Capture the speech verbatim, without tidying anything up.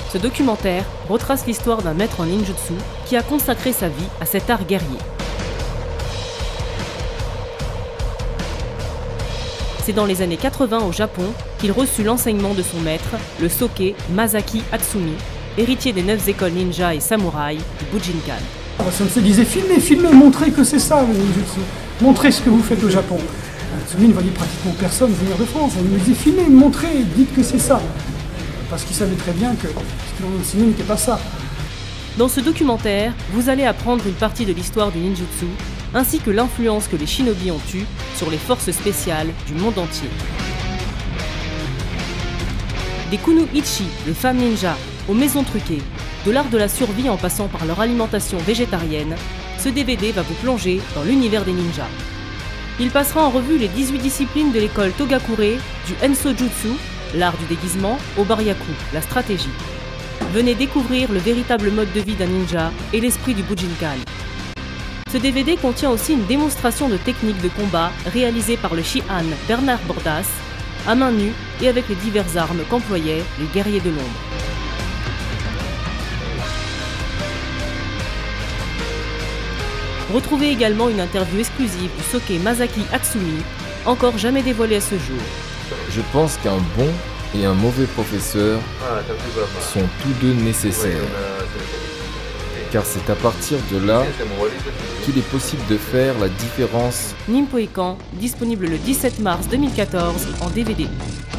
Ce documentaire retrace l'histoire d'un maître en ninjutsu qui a consacré sa vie à cet art guerrier. C'est dans les années quatre-vingts au Japon qu'il reçut l'enseignement de son maître, le Soke Masaki Hatsumi, héritier des neuf écoles ninja et samouraï du Bujinkan. Ça me disait filmez, filmez, montrez que c'est ça le ninjutsu, montrez ce que vous faites au Japon. Hatsumi ne voyait pratiquement personne venir de France, il me disait filmez, montrez, dites que c'est ça. Parce qu'il savait très bien que ce que l'on enseignait n'était pas ça. Dans ce documentaire, vous allez apprendre une partie de l'histoire du ninjutsu, ainsi que l'influence que les shinobi ont eue sur les forces spéciales du monde entier. Des kunoichi, les femmes ninja, aux maisons truquées, de l'art de la survie en passant par leur alimentation végétarienne, ce D V D va vous plonger dans l'univers des ninjas. Il passera en revue les dix-huit disciplines de l'école Togakure, du Ensojutsu, l'art du déguisement, au Baryaku, la stratégie. Venez découvrir le véritable mode de vie d'un ninja et l'esprit du Bujinkan. Ce D V D contient aussi une démonstration de techniques de combat réalisée par le Shihan Bernard Bordas, à main nue et avec les diverses armes qu'employaient les guerriers de l'ombre. Retrouvez également une interview exclusive du Soke Masaki Hatsumi, encore jamais dévoilée à ce jour. Je pense qu'un bon et un mauvais professeur sont tous deux nécessaires. Car c'est à partir de là qu'il est possible de faire la différence. Nimpoikan, disponible le dix-sept mars deux mille quatorze en D V D.